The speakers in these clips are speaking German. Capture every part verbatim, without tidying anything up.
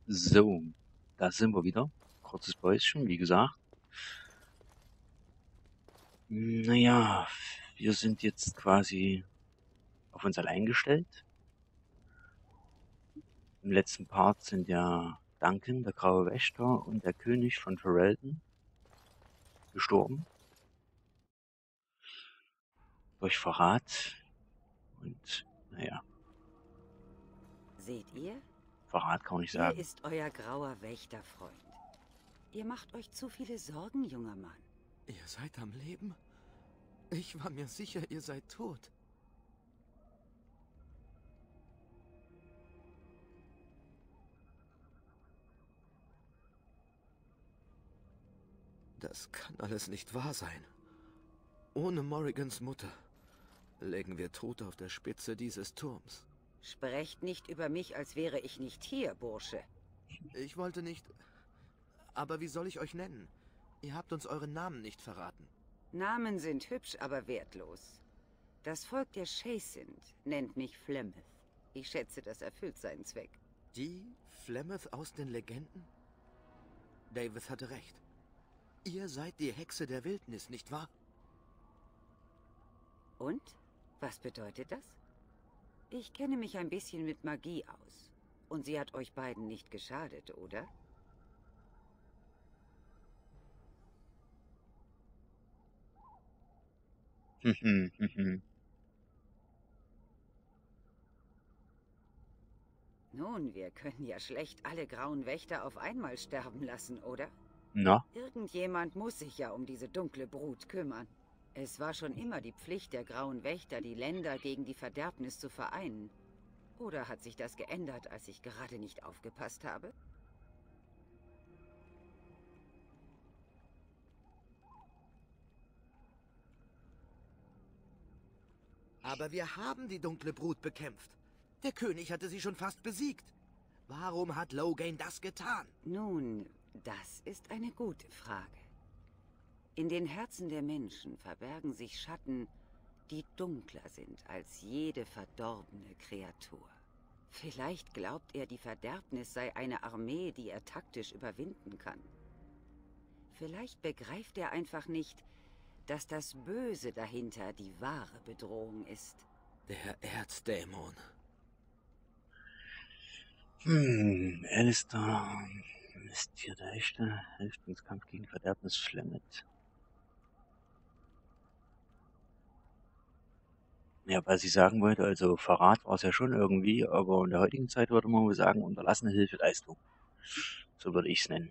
So, da sind wir wieder. Kurzes Päuschen, wie gesagt. Naja, wir sind jetzt quasi auf uns allein gestellt. Im letzten Part sind ja Duncan, der graue Wächter, und der König von Ferelden gestorben. Durch Verrat. Und, naja, Seht ihr? Verrat kann man nicht Hier sagen. ist euer grauer Wächterfreund. Ihr macht euch zu viele Sorgen, junger Mann. Ihr seid am Leben? Ich war mir sicher, ihr seid tot. Das kann alles nicht wahr sein. Ohne Morrigans Mutter lägen wir tot auf der Spitze dieses Turms. Sprecht nicht über mich, als wäre ich nicht hier, Bursche. Ich wollte nicht... Aber wie soll ich euch nennen? Ihr habt uns euren Namen nicht verraten. Namen sind hübsch, aber wertlos. Das Volk der Chasind nennt mich Flemeth. Ich schätze, das erfüllt seinen Zweck. Die Flemeth aus den Legenden? David hatte recht. Ihr seid die Hexe der Wildnis, nicht wahr? Und? Was bedeutet das? Ich kenne mich ein bisschen mit Magie aus. Und sie hat euch beiden nicht geschadet, oder? Hm, hm, hm. Nun, wir können ja schlecht alle grauen Wächter auf einmal sterben lassen, oder? Na, Irgendjemand muss sich ja um diese dunkle Brut kümmern. Es war schon immer die Pflicht der grauen Wächter, die Länder gegen die Verderbnis zu vereinen. Oder hat sich das geändert, als ich gerade nicht aufgepasst habe? Aber wir haben die dunkle Brut bekämpft. Der König hatte sie schon fast besiegt. Warum hat Loghain das getan? Nun, das ist eine gute Frage. In den Herzen der Menschen verbergen sich Schatten, die dunkler sind als jede verdorbene Kreatur. Vielleicht glaubt er, die Verderbnis sei eine Armee, die er taktisch überwinden kann. Vielleicht begreift er einfach nicht, dass das Böse dahinter die wahre Bedrohung ist. Der Erzdämon. hm, Alistair ist hier der Echte, hilft uns Kampf gegen Verderbnis Flemeth. Ja, was ich sagen wollte, also Verrat war es ja schon irgendwie, aber in der heutigen Zeit würde man wohl sagen, unterlassene Hilfeleistung. So würde ich es nennen.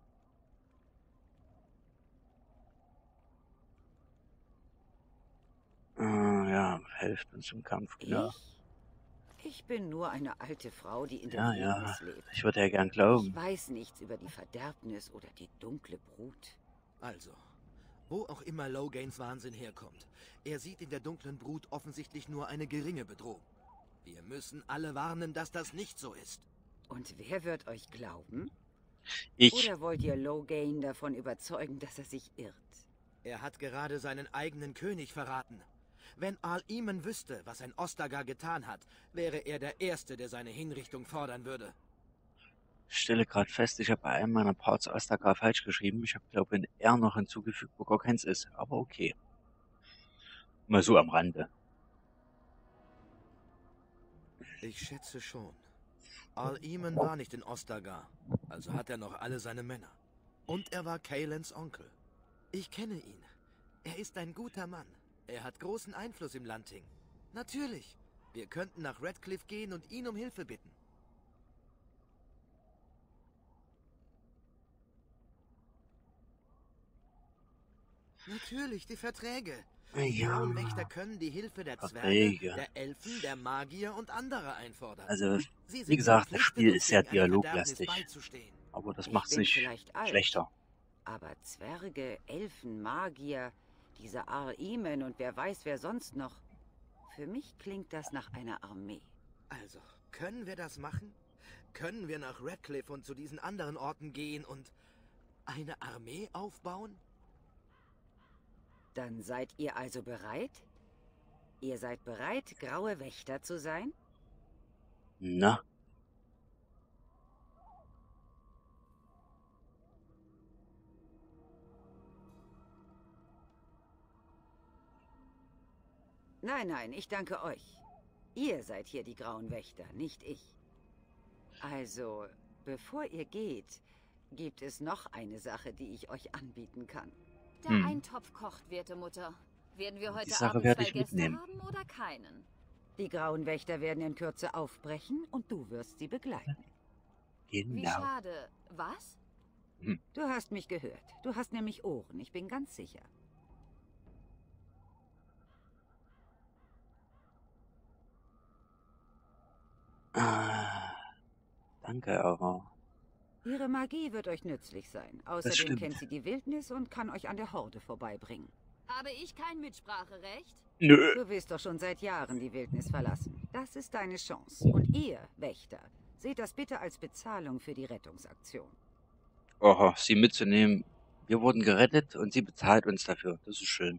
Äh, ja, helft uns im Kampf, genau. Ich? Ich bin nur eine alte Frau, die in der Ja, ja, Wildnis lebt. ich würde ja gern Ich glauben. weiß nichts über die Verderbnis oder die dunkle Brut. Also, wo auch immer Loghains Wahnsinn herkommt, er sieht in der dunklen Brut offensichtlich nur eine geringe Bedrohung. Wir müssen alle warnen, dass das nicht so ist. Und wer wird euch glauben? Ich. Oder wollt ihr Loghain davon überzeugen, dass er sich irrt? Er hat gerade seinen eigenen König verraten. Wenn Al-Eamon wüsste, was ein Ostagar getan hat, wäre er der Erste, der seine Hinrichtung fordern würde. Ich stelle gerade fest, ich habe bei einem meiner Parts Ostagar falsch geschrieben. Ich habe, glaube ich, ein R noch hinzugefügt, wo gar keins ist. Aber okay. Mal so am Rande. Ich schätze schon. Al-Eamon war nicht in Ostagar, also hat er noch alle seine Männer. Und er war Kaelens Onkel. Ich kenne ihn. Er ist ein guter Mann. Er hat großen Einfluss im Landting. Natürlich. Wir könnten nach Redcliffe gehen und ihn um Hilfe bitten. Natürlich, die Verträge. Die Ja, grauen Wächter können die Hilfe der Zwerge, Verträge. der Elfen, der Magier und anderer einfordern. Also, Sie wie sind gesagt, das verpflichtet, Spiel uns ist sehr gegen eine Verderbnis dialoglastig. beizustehen. Aber das Ich macht's bin nicht vielleicht alt, schlechter. aber Zwerge, Elfen, Magier, dieser Ar-Eamon und wer weiß wer sonst noch. Für mich klingt das nach einer Armee. Also, können wir das machen? Können wir nach Redcliffe und zu diesen anderen Orten gehen und eine Armee aufbauen? Dann seid ihr also bereit? Ihr seid bereit, graue Wächter zu sein? Na, Nein, nein, ich danke euch. Ihr seid hier die Grauen Wächter, nicht ich. Also, bevor ihr geht, gibt es noch eine Sache, die ich euch anbieten kann. Der Hm. Eintopf kocht, werte Mutter. Werden wir heute Die Sache Abend werde zwei ich Gäste mitnehmen. haben oder keinen? Die Grauen Wächter werden in Kürze aufbrechen und du wirst sie begleiten. Wie Genau. schade. Was? Du hast mich gehört. Du hast nämlich Ohren, ich bin ganz sicher. Ah, danke, aber Ihre Magie wird euch nützlich sein. Außerdem stimmt. kennt sie die Wildnis und kann euch an der Horde vorbeibringen. Habe ich kein Mitspracherecht? nö. Du willst doch schon seit Jahren die Wildnis verlassen. Das ist deine Chance. Und ihr, Wächter, seht das bitte als Bezahlung für die Rettungsaktion. Oha, sie mitzunehmen. Wir wurden gerettet und sie bezahlt uns dafür. Das ist schön.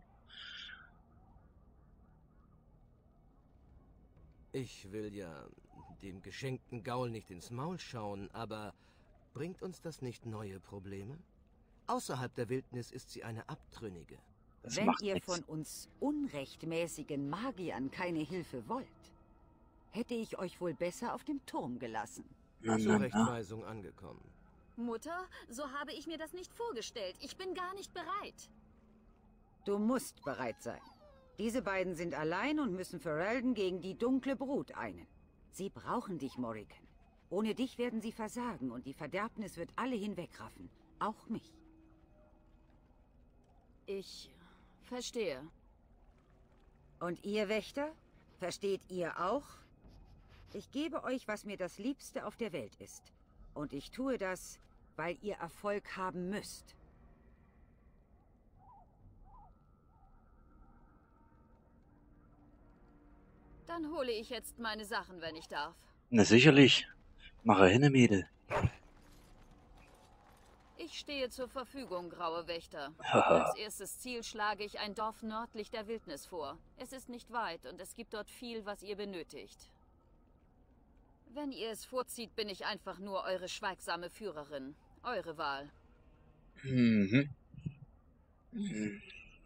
Ich will ja dem geschenkten Gaul nicht ins Maul schauen, aber bringt uns das nicht neue Probleme? Außerhalb der Wildnis ist sie eine Abtrünnige. Das Wenn macht ihr nichts. von uns unrechtmäßigen Magiern keine Hilfe wollt, hätte ich euch wohl besser auf dem Turm gelassen. Na, Zur na, na. Rechtweisung angekommen. Mutter, so habe ich mir das nicht vorgestellt. Ich bin gar nicht bereit. Du musst bereit sein. Diese beiden sind allein und müssen Ferelden gegen die dunkle Brut einen. Sie brauchen dich, Morrigan. Ohne dich werden sie versagen und die Verderbnis wird alle hinwegraffen. Auch mich. Ich verstehe. Und ihr, Wächter? Versteht ihr auch? Ich gebe euch, was mir das Liebste auf der Welt ist. Und ich tue das, weil ihr Erfolg haben müsst. Dann hole ich jetzt meine Sachen, wenn ich darf. Na sicherlich. Mache hin, Mädel. Ich stehe zur Verfügung, Graue Wächter. Haha. Als erstes Ziel schlage ich ein Dorf nördlich der Wildnis vor. Es ist nicht weit und es gibt dort viel, was ihr benötigt. Wenn ihr es vorzieht, bin ich einfach nur eure schweigsame Führerin. Eure Wahl. Mhm. Mhm.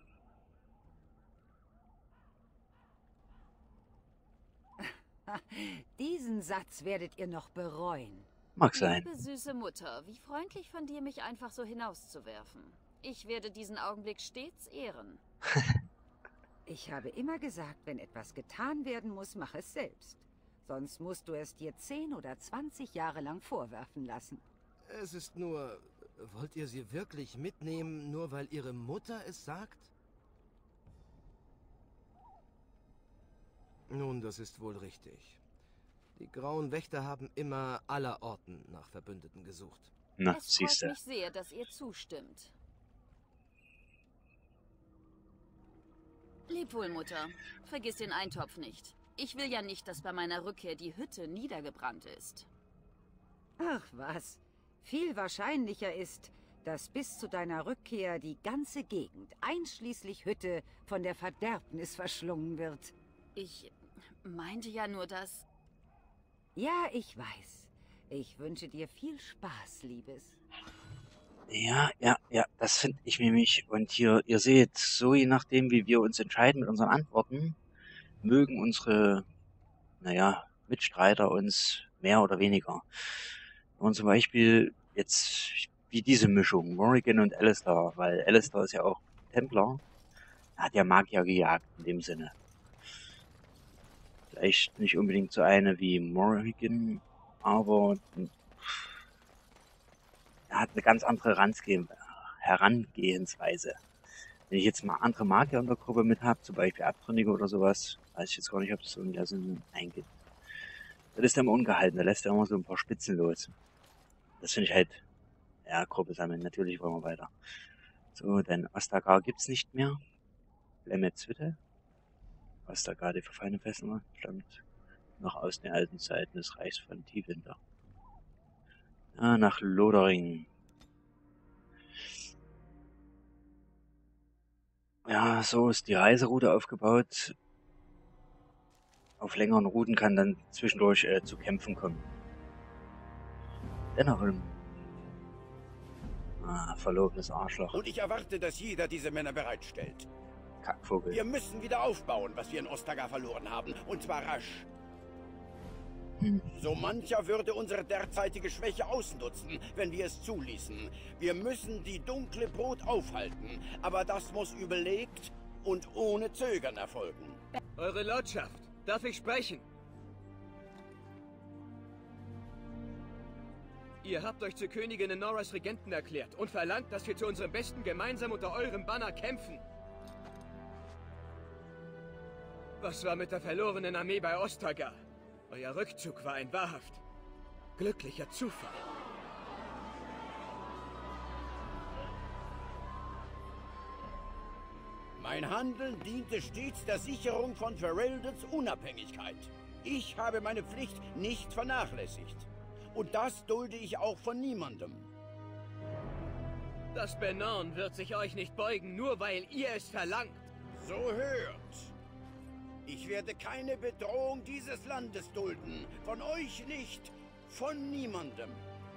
Diesen Satz werdet ihr noch bereuen. Mag sein. Liebe süße Mutter, wie freundlich von dir, mich einfach so hinauszuwerfen. Ich werde diesen Augenblick stets ehren. Ich habe immer gesagt, wenn etwas getan werden muss, mach es selbst. Sonst musst du es dir zehn oder zwanzig Jahre lang vorwerfen lassen. Es ist nur... Wollt ihr sie wirklich mitnehmen, nur weil ihre Mutter es sagt? Nun, das ist wohl richtig. Die Grauen Wächter haben immer aller Orten nach Verbündeten gesucht. Na, Es freut siehste. mich sehr, dass ihr zustimmt. Leb wohl, Mutter. Vergiss den Eintopf nicht. Ich will ja nicht, dass bei meiner Rückkehr die Hütte niedergebrannt ist. Ach was. Viel wahrscheinlicher ist, dass bis zu deiner Rückkehr die ganze Gegend, einschließlich Hütte, von der Verderbnis verschlungen wird. Ich meinte ja nur, dass... Ja, ich weiß. Ich wünsche dir viel Spaß, Liebes. Ja, ja, ja, das finde ich nämlich. Und hier, ihr seht, so je nachdem, wie wir uns entscheiden mit unseren Antworten, mögen unsere, naja, Mitstreiter uns mehr oder weniger. Und zum Beispiel jetzt wie diese Mischung, Morrigan und Alistair, weil Alistair ist ja auch Templer, er hat ja Magier gejagt in dem Sinne. Vielleicht nicht unbedingt so eine wie Morrigan, aber er hat eine ganz andere Herangehen- Herangehensweise. Wenn ich jetzt mal andere Magier in der Gruppe mit habe, zum Beispiel Abtrünnige oder sowas, weiß ich jetzt gar nicht, ob das so in der Sinn eingeht. Das ist er immer ungehalten, da lässt er immer so ein paar Spitzen los. Das finde ich halt, ja, Gruppe sammeln, natürlich wollen wir weiter. So, denn Ostagar gibt's nicht mehr. Lemmetzwitte. Ostagar, die verfallene Fesselung, stammt noch aus den alten Zeiten des Reichs von Tiefwinter. Ja, nach Lodering. Ja, so ist die Reiseroute aufgebaut. Auf längeren Routen kann dann zwischendurch äh, zu Kämpfen kommen. Dennerholm. Ah, verlogenes Arschloch. Und ich erwarte, dass jeder diese Männer bereitstellt. Kackvogel. Wir müssen wieder aufbauen, was wir in Ostagar verloren haben. Und zwar rasch. So mancher würde unsere derzeitige Schwäche ausnutzen, wenn wir es zuließen. Wir müssen die dunkle Brut aufhalten. Aber das muss überlegt und ohne Zögern erfolgen. Eure Lordschaft, darf ich sprechen? Ihr habt euch zur Königin Noras Regenten erklärt und verlangt, dass wir zu unserem Besten gemeinsam unter eurem Banner kämpfen. Was war mit der verlorenen Armee bei Ostagar? Euer Rückzug war ein wahrhaft glücklicher Zufall. Mein Handeln diente stets der Sicherung von Ferelden's Unabhängigkeit. Ich habe meine Pflicht nicht vernachlässigt. Und das dulde ich auch von niemandem. Das Benorn wird sich euch nicht beugen, nur weil ihr es verlangt. So hört. Ich werde keine Bedrohung dieses Landes dulden. Von euch nicht. Von niemandem.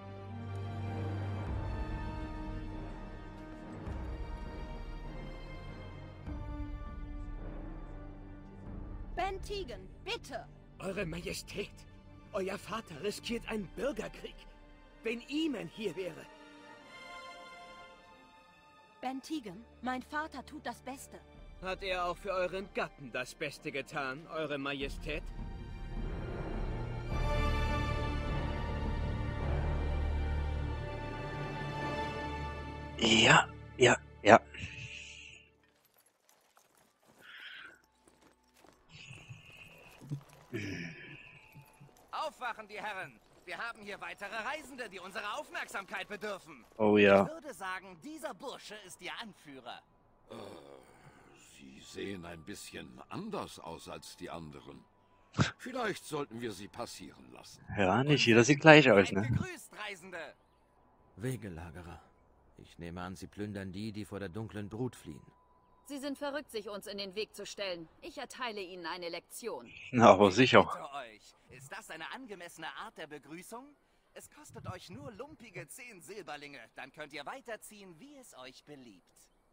Ben Tegan, bitte! Eure Majestät, euer Vater riskiert einen Bürgerkrieg. Wenn Eamon hier wäre. Ben Tegan, mein Vater tut das Beste. Hat er auch für euren Gatten das Beste getan, Eure Majestät? Ja, ja, ja. Aufwachen, die Herren! Wir haben hier weitere Reisende, die unserer Aufmerksamkeit bedürfen. Oh ja. Ich würde sagen, dieser Bursche ist Ihr Anführer. Äh, Sie sehen ein bisschen anders aus als die anderen. Vielleicht sollten wir sie passieren lassen. Ja, nicht jeder sieht gleich aus, Seid ne? gegrüßt, Reisende! Wegelagerer. Ich nehme an, sie plündern die, die vor der dunklen Brut fliehen. Sie sind verrückt, sich uns in den Weg zu stellen. Ich erteile Ihnen eine Lektion. Na, aber sicher. Bitte euch. Ist das eine angemessene Art der Begrüßung? Es kostet euch nur lumpige zehn Silberlinge. Dann könnt ihr weiterziehen, wie es euch beliebt.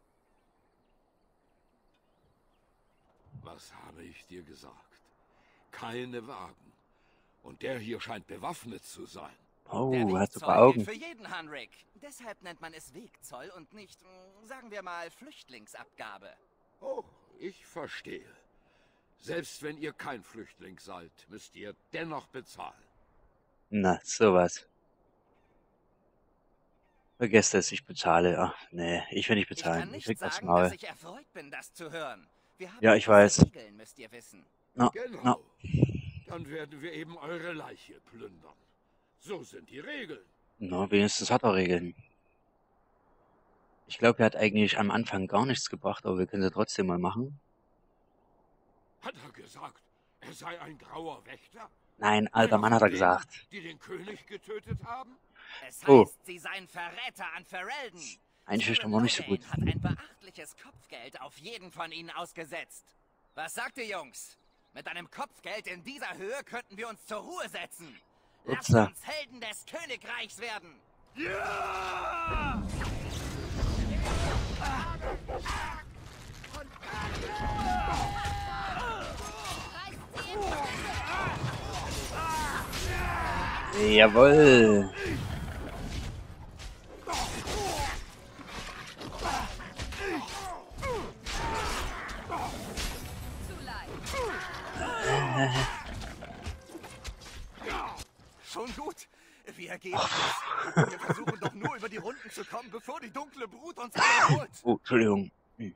Was habe ich dir gesagt? Keine Wagen. Und der hier scheint bewaffnet zu sein. Oh, Der hat Wegzoll super Augen. gilt für jeden, Hanrik. Deshalb nennt man es Wegzoll und nicht, mh, sagen wir mal, Flüchtlingsabgabe. Oh, ich verstehe. Selbst wenn ihr kein Flüchtling seid, müsst ihr dennoch bezahlen. Na, sowas. Vergesst es, ich bezahle. Ach, nee, ich will nicht Ich kann bezahlen. Ich nicht krieg aufs sagen, Maul. dass ich erfreut bin, das zu hören. Wir haben Ja, ich gewisse weiß. Regeln, müsst ihr wissen. Na, Genau. na. Dann werden wir eben eure Leiche plündern. So sind die Regeln. Na, wenigstens hat er Regeln. Ich glaube, er hat eigentlich am Anfang gar nichts gebracht, aber wir können sie trotzdem mal machen. Hat er gesagt, er sei ein grauer Wächter? Nein, alter Mann, hat er gesagt. Die den König getötet haben? Es Oh. heißt, sie seien Verräter an Ferelden. Einschüchtern war nicht so gut. Hat ein beachtliches Kopfgeld auf jeden von ihnen ausgesetzt. Was sagt ihr, Jungs? Mit einem Kopfgeld in dieser Höhe könnten wir uns zur Ruhe setzen. Lasst Upsa. uns Helden des Königreichs werden. Ja! Jawohl. Schon gut. Wie ergeht es? Wir versuchen doch nur über die Runden zu kommen, bevor die dunkle Brut uns alle holt. Oh, Entschuldigung. Hm.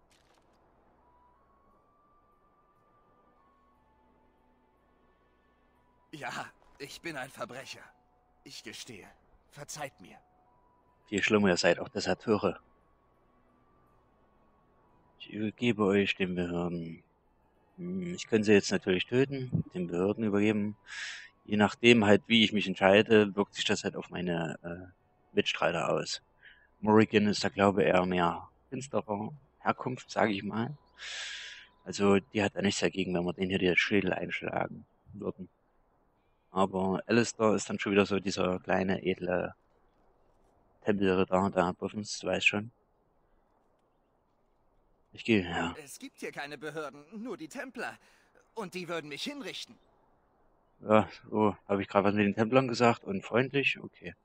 Ja, ich bin ein Verbrecher. Ich gestehe. Verzeiht mir. Viel schlimmer, ihr seid auch Deserteure. Ich übergebe euch den Behörden. Hm, Ich könnte sie jetzt natürlich töten, den Behörden übergeben. Je nachdem halt, wie ich mich entscheide, wirkt sich das halt auf meine äh, Mitstreiter aus. Morrigan ist da, glaube ich, eher mehr finsterer Herkunft, sage ich mal. Also die hat da nichts dagegen, wenn wir den hier die Schädel einschlagen würden. Aber Alistair ist dann schon wieder so dieser kleine, edle Tempelritter, der Buffins, du weißt schon. Ich gehe, ja. Es gibt hier keine Behörden, nur die Templer. Und die würden mich hinrichten. Ja, so, habe ich gerade was mit den Templern gesagt und freundlich? Okay.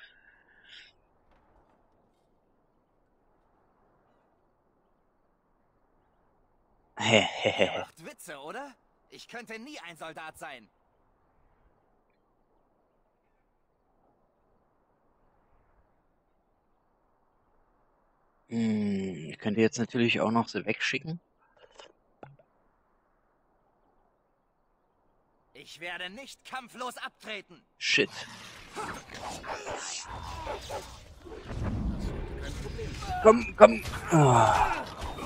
Ihr macht Witze, oder? Ich könnte nie ein Soldat sein. Hm, ich könnte jetzt natürlich auch noch so wegschicken. Ich werde nicht kampflos abtreten. Shit. Komm, komm. Ah.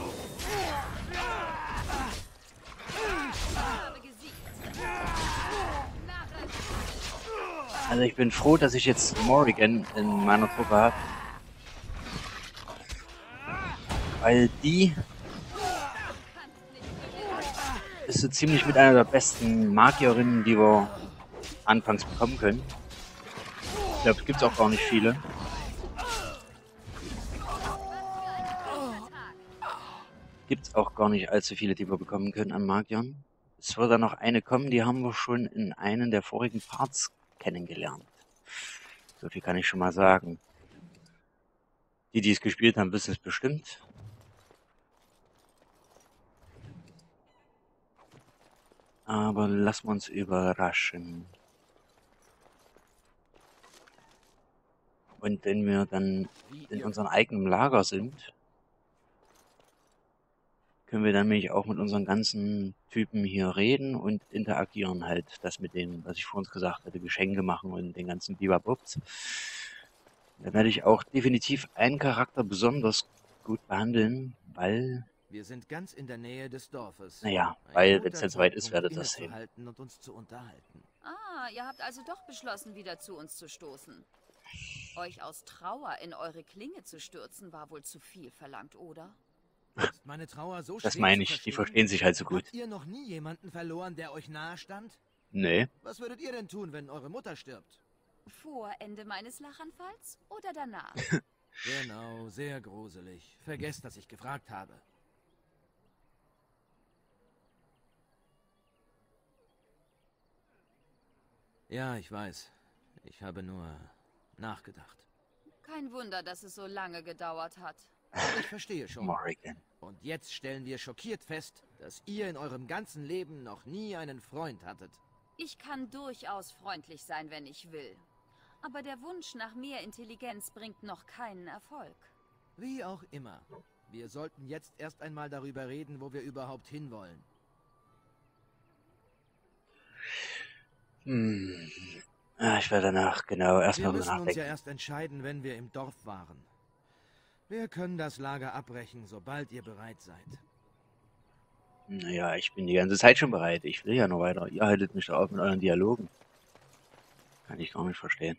Also ich bin froh, dass ich jetzt Morrigan in meiner Truppe habe. Weil die ist so ziemlich mit einer der besten Magierinnen, die wir anfangs bekommen können. Ich glaube, es gibt auch gar nicht viele. Gibt es auch gar nicht allzu viele, die wir bekommen können an Magiern. Es wird dann noch eine kommen, die haben wir schon in einem der vorigen Parts kennengelernt. So viel kann ich schon mal sagen. Die, die es gespielt haben, wissen es bestimmt. Aber lassen wir uns überraschen. Und wenn wir dann in unserem eigenen Lager sind, können wir dann nämlich auch mit unseren ganzen Typen hier reden und interagieren halt. Das mit dem, was ich vor uns gesagt hatte, Geschenke machen und den ganzen Bibabups. Da werde ich auch definitiv einen Charakter besonders gut behandeln, weil... Wir sind ganz in der Nähe des Dorfes. Naja, weil, wenn es dann soweit ist, werdet ihr das sehen. Und uns zu unterhalten. Ah, ihr habt also doch beschlossen, wieder zu uns zu stoßen. Euch aus Trauer in eure Klinge zu stürzen, war wohl zu viel verlangt, oder? Ist meine Trauer so Das schwer meine zu ich, die verstehen? verstehen sich halt so gut. Habt ihr noch nie jemanden verloren, der euch nahe stand? Nee. Was würdet ihr denn tun, wenn eure Mutter stirbt? Vor Ende meines Lachanfalls oder danach? Genau, sehr gruselig. Vergesst, dass ich gefragt habe. Ja, ich weiß. Ich habe nur nachgedacht. Kein Wunder, dass es so lange gedauert hat. Ich verstehe schon. Morrigan. Und jetzt stellen wir schockiert fest, dass ihr in eurem ganzen Leben noch nie einen Freund hattet. Ich kann durchaus freundlich sein, wenn ich will. Aber der Wunsch nach mehr Intelligenz bringt noch keinen Erfolg. Wie auch immer. Wir sollten jetzt erst einmal darüber reden, wo wir überhaupt hinwollen. Hm. Ja, ich werde danach, genau, erstmal Wir drüber müssen uns nachdenken. ja erst entscheiden, wenn wir im Dorf waren. Wir können das Lager abbrechen, sobald ihr bereit seid. Naja, ich bin die ganze Zeit schon bereit. Ich will ja noch weiter. Ihr haltet mich da auf mit euren Dialogen. Kann ich gar nicht verstehen.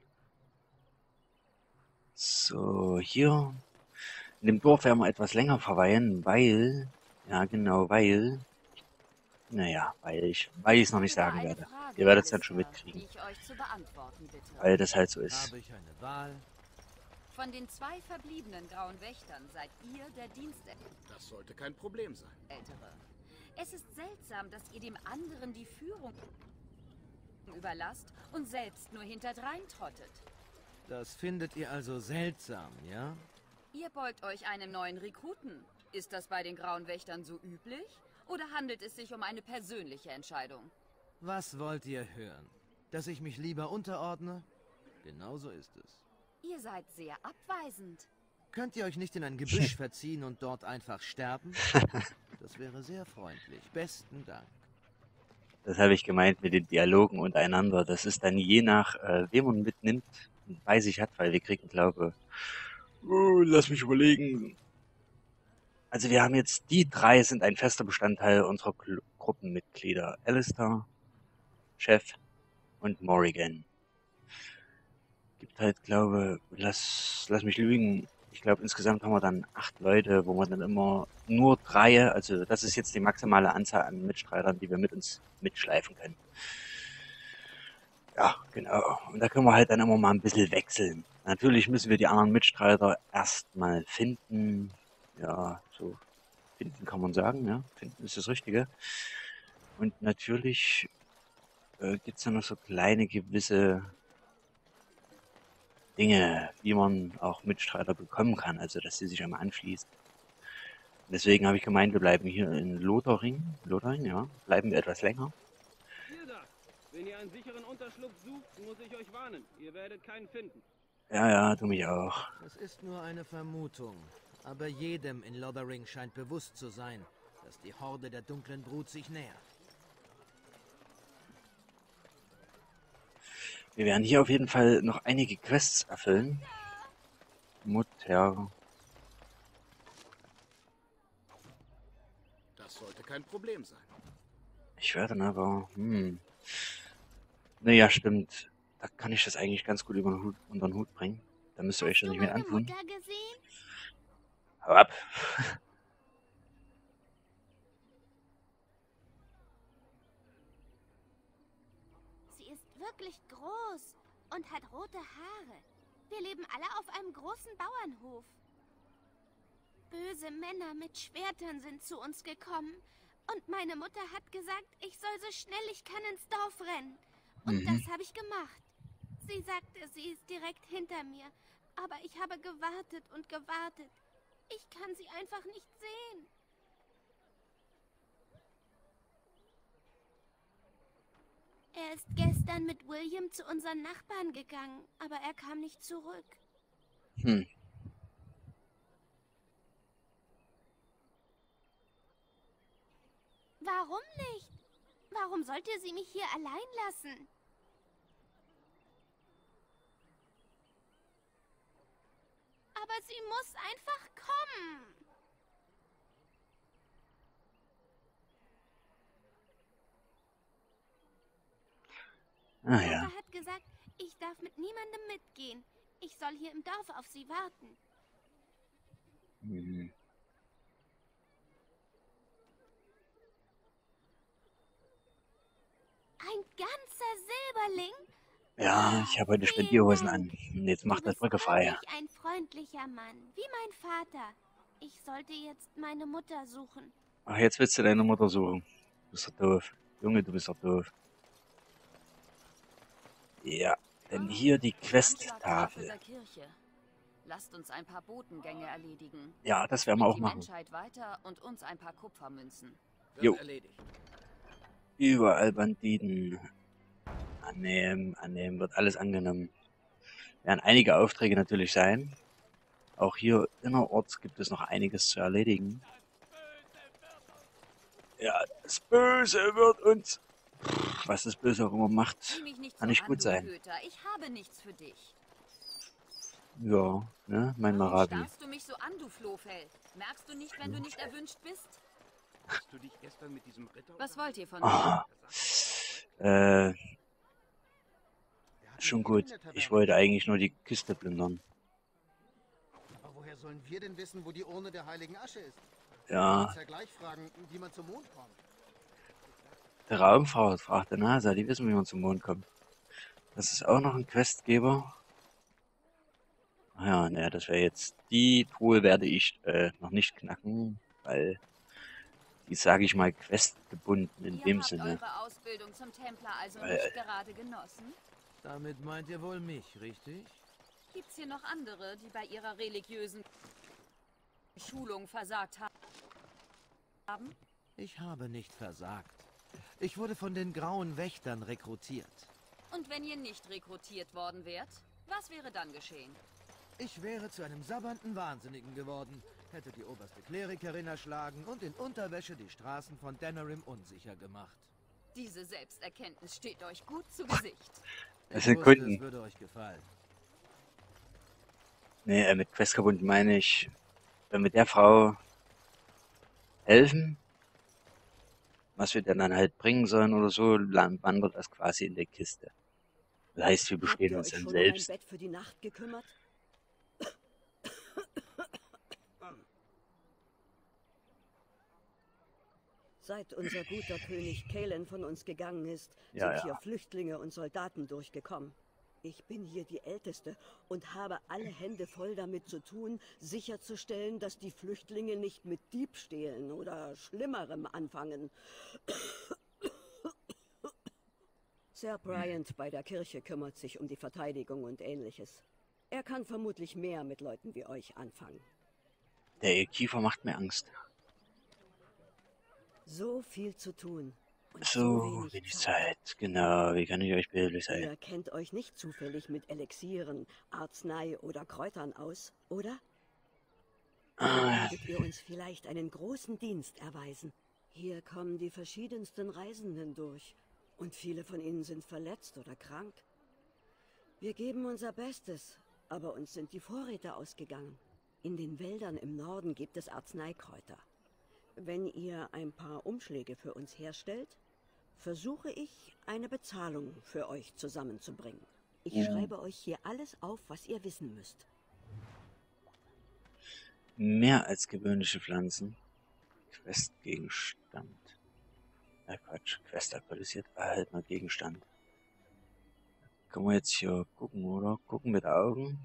So, hier. In dem Dorf werden wir etwas länger verweilen, weil... Ja, genau, weil... Naja, weil ich weil ich es noch nicht sagen werde. Ihr werdet es dann schon mitkriegen. Die ich euch zu beantworten bitte. Weil das halt so ist. Habe ich eine Wahl? Von den zwei verbliebenen grauen Wächtern seid ihr der Dienstältere. Das sollte kein Problem sein. Es ist seltsam, dass ihr dem anderen die Führung überlasst und selbst nur hinterdrein trottet. Das findet ihr also seltsam, ja? Ihr beugt euch einem neuen Rekruten. Ist das bei den grauen Wächtern so üblich? Oder handelt es sich um eine persönliche Entscheidung? Was wollt ihr hören? Dass ich mich lieber unterordne? Genauso ist es. Ihr seid sehr abweisend. Könnt ihr euch nicht in ein Gebüsch verziehen und dort einfach sterben? Das wäre sehr freundlich. Besten Dank. Das habe ich gemeint mit den Dialogen untereinander. Das ist dann je nach, äh, wem man mitnimmt, bei sich hat, weil wir kriegen, glaube oh, lass mich überlegen. Also wir haben jetzt, die drei sind ein fester Bestandteil unserer Gru Gruppenmitglieder. Alistair, Chef und Morrigan. Gibt halt, glaube, lass, lass mich lügen, ich glaube insgesamt haben wir dann acht Leute, wo wir dann immer nur drei, also das ist jetzt die maximale Anzahl an Mitstreitern, die wir mit uns mitschleifen können. Ja, genau. Und da können wir halt dann immer mal ein bisschen wechseln. Natürlich müssen wir die anderen Mitstreiter erstmal finden. Ja, so Finden kann man sagen, ja. Finden ist das Richtige. Und natürlich äh, gibt es da noch so kleine gewisse Dinge, wie man auch Mitstreiter bekommen kann, also dass sie sich einmal anschließen. Deswegen habe ich gemeint, wir bleiben hier in Lothering, Lothering, ja, bleiben wir etwas länger. Ihr da! Wenn ihr einen sicheren Unterschlupf sucht, muss ich euch warnen. Ihr werdet keinen finden. Ja, ja, du mich auch. Das ist nur eine Vermutung. Aber jedem in Lothering scheint bewusst zu sein, dass die Horde der dunklen Brut sich nähert. Wir werden hier auf jeden Fall noch einige Quests erfüllen. Mutter. Das sollte kein Problem sein. Ich werde dann aber, hm. Naja, stimmt. Da kann ich das eigentlich ganz gut über den Hut, unter den Hut bringen. Da müsst ihr euch das nicht mehr antun. Mutter gesehen? Hau ab. Sie ist wirklich groß und hat rote Haare. Wir leben alle auf einem großen Bauernhof. Böse Männer mit Schwertern sind zu uns gekommen. Und meine Mutter hat gesagt, ich soll so schnell ich kann ins Dorf rennen. Und Mhm. das habe ich gemacht. Sie sagte, sie ist direkt hinter mir. Aber ich habe gewartet und gewartet. Ich kann sie einfach nicht sehen. Er ist gestern mit William zu unseren Nachbarn gegangen, aber er kam nicht zurück. Hm. Warum nicht? Warum sollte sie mich hier allein lassen? Aber sie muss einfach kommen. Ah ja. Papa hat gesagt, ich darf mit niemandem mitgehen. Ich soll hier im Dorf auf sie warten. Mhm. Ein ganzer Silberling? Ja, ich habe heute Spendierhosen an. Und jetzt macht das Brücke frei. Wirklich ein freundlicher Mann, wie mein Vater. Ich sollte jetzt meine Mutter suchen. Ach, jetzt willst du deine Mutter suchen. Du bist doch doof. Junge, du bist doch doof. Ja, denn hier die Questtafel. Dieser Kirche. Lasst uns ein paar Botengänge erledigen. Ja, das werden wir Bringt auch die machen. Menschheit weiter und uns ein paar Kupfermünzen. Jo. Wird erledigt. Überall Banditen. Annehmen, annehmen, wird alles angenommen. Werden einige Aufträge natürlich sein. Auch hier innerorts gibt es noch einiges zu erledigen. Ja, das Böse wird uns... Pff, was das Böse auch immer macht, Sieh mich nicht kann so nicht an, gut du sein. Köter. Ich habe nichts für dich. Ja, ne, mein Warum Marabi. starrst du mich so an, du Flohfell? Merkst du nicht, wenn du nicht erwünscht bist? Hast du dich gestern mit diesem Ritter... Was wollt ihr von mir? Ah, äh, schon gut. Ich wollte eigentlich nur die Kiste plündern. Aber woher sollen wir denn wissen, wo die Urne der heiligen Asche ist? Wir Ja, uns ja gleich fragen, wie man zum Mond kommt. der Raumfahrer fragt der NASA, die wissen, wie man zum Mond kommt. Das ist auch noch ein Questgeber. Ah ja, ne, das wäre jetzt... Die Truhe werde ich äh, noch nicht knacken, weil die, sage ich mal, questgebunden in Ihr dem habt Sinne. eure Ausbildung zum Templer also Weil- nicht gerade genossen? Damit meint ihr wohl mich, richtig? Gibt's hier noch andere, die bei ihrer religiösen Schulung versagt ha- haben? Ich habe nicht versagt. Ich wurde von den Grauen Wächtern rekrutiert. Und wenn ihr nicht rekrutiert worden wärt, was wäre dann geschehen? Ich wäre zu einem sabbernden Wahnsinnigen geworden, hätte die oberste Klerikerin erschlagen und in Unterwäsche die Straßen von Denerim unsicher gemacht. Diese Selbsterkenntnis steht euch gut zu Gesicht. Das Ich sind wusste, Kunden. es würde euch gefallen. Nee, äh, mit questgebunden meine ich, wenn wir der Frau helfen, was wir dann halt bringen sollen oder so, lan- wandert das quasi in der Kiste. Das heißt, wir Habt bestehen ihr uns euch dann schon selbst. um ein Bett für die Nacht gekümmert? Seit unser guter König Kalen von uns gegangen ist, Ja, sind ja. hier Flüchtlinge und Soldaten durchgekommen. Ich bin hier die Älteste und habe alle Hände voll damit zu tun, sicherzustellen, dass die Flüchtlinge nicht mit Diebstählen oder Schlimmerem anfangen. Sir Bryant bei der Kirche kümmert sich um die Verteidigung und Ähnliches. Er kann vermutlich mehr mit Leuten wie euch anfangen. Der Kiefer macht mir Angst. So viel zu tun. Und So so wenig, wenig Zeit. Zeit. Genau, wie kann ich euch behilflich sein? Ihr kennt euch nicht zufällig mit Elixieren, Arznei oder Kräutern aus, oder? Ah, Könntet ihr uns vielleicht einen großen Dienst erweisen? Hier kommen die verschiedensten Reisenden durch. Und viele von ihnen sind verletzt oder krank. Wir geben unser Bestes, aber uns sind die Vorräte ausgegangen. In den Wäldern im Norden gibt es Arzneikräuter. Wenn ihr ein paar Umschläge für uns herstellt, versuche ich, eine Bezahlung für euch zusammenzubringen. Ich Ja. schreibe euch hier alles auf, was ihr wissen müsst. mehr als gewöhnliche Pflanzen. Questgegenstand. Na Quatsch, Quest aktualisiert. Erhaltener Gegenstand. Können wir jetzt hier gucken, oder? Gucken mit Augen.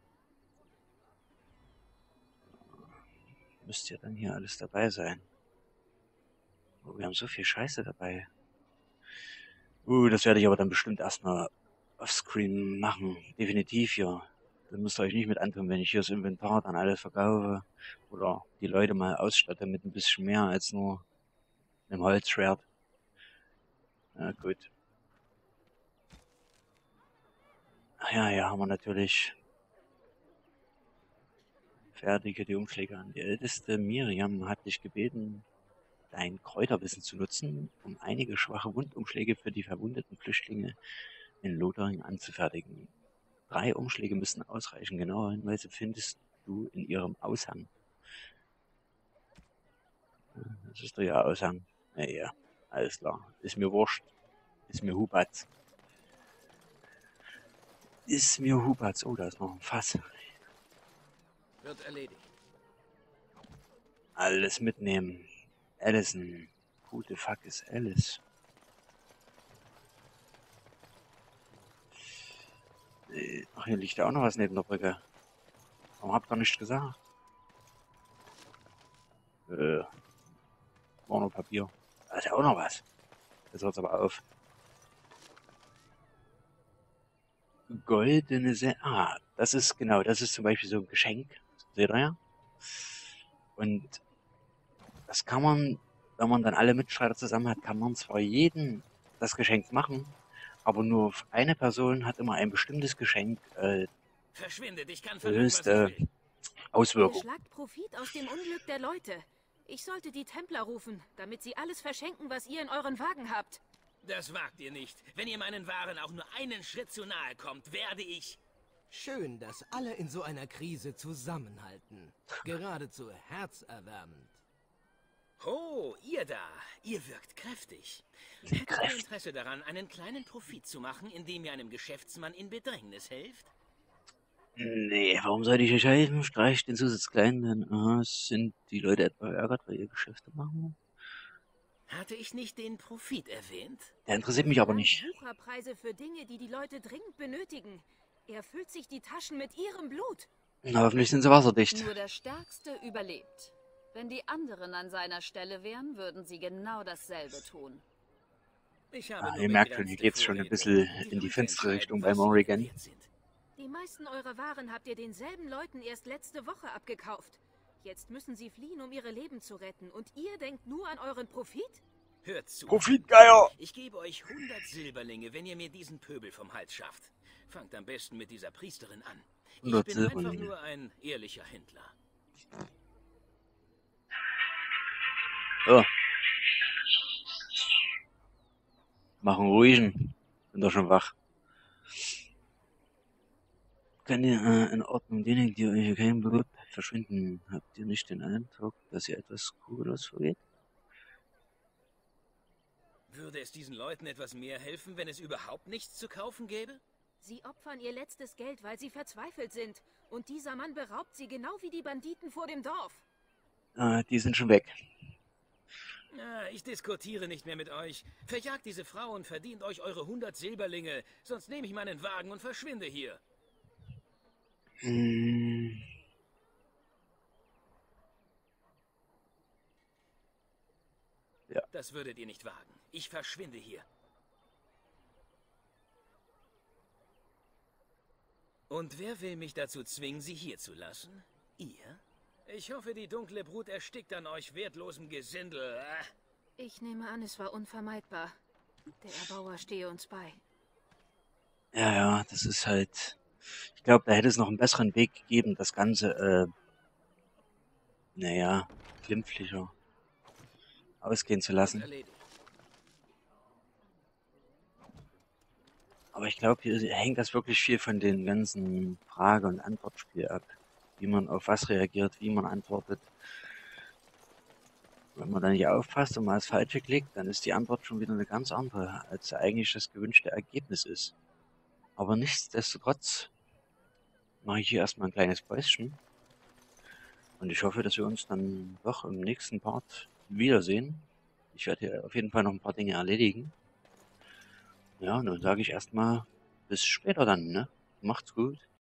Müsste ja dann hier alles dabei sein. Oh, wir haben so viel Scheiße dabei. Uh, das werde ich aber dann bestimmt erstmal offscreen machen. Definitiv hier. Da müsst ihr euch nicht mit antun, wenn ich hier das Inventar dann alles verkaufe. Oder die Leute mal ausstatte mit ein bisschen mehr als nur einem Holzschwert. Na gut. Ach ja, hier haben wir natürlich fertige die Umschläge an. Die älteste Miriam hat dich gebeten, dein Kräuterwissen zu nutzen, um einige schwache Wundumschläge für die verwundeten Flüchtlinge in Lothringen anzufertigen. Drei Umschläge müssen ausreichen. Genaue Hinweise findest du in ihrem Aushang. Das ist doch ihr Aushang. Ja, ja, alles klar. Ist mir wurscht. Ist mir Hubatz. Ist mir Hubatz. Oh, da ist noch ein Fass. Wird erledigt. Alles mitnehmen. Allison. Who the fuck ist Alice? Äh, Ach, hier liegt ja auch noch was neben der Brücke. Warum habt ihr nichts gesagt? Äh, war nur Papier. Da ist ja auch noch was. Jetzt hört's aber auf. Goldene Se Ah, das ist genau, das ist zum Beispiel so ein Geschenk. Seht ihr ja? Und das kann man, wenn man dann alle Mitstreiter zusammen hat, kann man zwar jeden das Geschenk machen, aber nur eine Person hat immer ein bestimmtes Geschenk, äh, Verschwindet, ich kann die verlangen, was ich höchste will. Ihr Auswirkung. schlagt Profit aus dem Unglück der Leute. Ich sollte die Templer rufen, damit sie alles verschenken, was ihr in euren Wagen habt. Das wagt ihr nicht. Wenn ihr meinen Waren auch nur einen Schritt zu nahe kommt, werde ich... Schön, dass alle in so einer Krise zusammenhalten. Geradezu herzerwärmend. Oh, ihr da. Ihr wirkt kräftig. Hättet ihr Interesse daran, einen kleinen Profit zu machen, indem ihr einem Geschäftsmann in Bedrängnis helft? Nee, warum sollte ich euch helfen? Streicht den Zusatz klein, denn aha, sind die Leute etwa ärgert, weil ihr Geschäfte machen? Hatte ich nicht den Profit erwähnt? Der interessiert mich aber nicht. Wucherpreise für Dinge, die die Leute dringend benötigen. Er füllt sich die Taschen mit ihrem Blut. Na, hoffentlich sind sie wasserdicht. Nur der Stärkste überlebt. Wenn die anderen an seiner Stelle wären, würden sie genau dasselbe tun. Ich habe Ah, nur ihr merkt schon, hier begrenzte geht's schon ein Vorräte. bisschen Die in die Leute finstere entscheiden, Richtung was bei sie Morrigan. wert sind. Die meisten eurer Waren habt ihr denselben Leuten erst letzte Woche abgekauft. Jetzt müssen sie fliehen, um ihre Leben zu retten. Und ihr denkt nur an euren Profit? Hört zu. Profitgeier! Ich gebe euch hundert Silberlinge, wenn ihr mir diesen Pöbel vom Hals schafft. Fangt am besten mit dieser Priesterin an. Ich hundert bin einfach Silberlinge. nur ein ehrlicher Händler. So. Machen ruhigen. Bin doch schon wach. Könnt ihr äh, in Ordnung diejenigen, die euch kein Blut verschwinden? Habt ihr nicht den Eindruck, dass ihr etwas skrupellos vorgeht? Würde es diesen Leuten etwas mehr helfen, wenn es überhaupt nichts zu kaufen gäbe? Sie opfern ihr letztes Geld, weil sie verzweifelt sind. Und dieser Mann beraubt sie genau wie die Banditen vor dem Dorf. Äh, die sind schon weg. Na, ich diskutiere nicht mehr mit euch. Verjagt diese Frau und verdient euch eure hundert Silberlinge. Sonst nehme ich meinen Wagen und verschwinde hier. Hm. Ja. Das würdet ihr nicht wagen. Ich verschwinde hier. Und wer will mich dazu zwingen, sie hier zu lassen? Ihr? Ich hoffe, die dunkle Brut erstickt an euch wertlosem Gesindel. Ah. Ich nehme an, es war unvermeidbar. Der Erbauer stehe uns bei. Ja, ja, das ist halt... Ich glaube, da hätte es noch einen besseren Weg gegeben, das Ganze, äh, naja, glimpflicher ausgehen zu lassen. Aber ich glaube, hier hängt das wirklich viel von den ganzen Frage- und Antwortspiel ab. Wie man auf was reagiert, wie man antwortet. Wenn man da nicht aufpasst und mal das Falsche klickt, dann ist die Antwort schon wieder eine ganz andere, als eigentlich das gewünschte Ergebnis ist. Aber nichtsdestotrotz mache ich hier erstmal ein kleines Päuschen. Und ich hoffe, dass wir uns dann doch im nächsten Part wiedersehen. Ich werde hier auf jeden Fall noch ein paar Dinge erledigen. Ja, und dann sage ich erstmal bis später dann, ne? Macht's gut.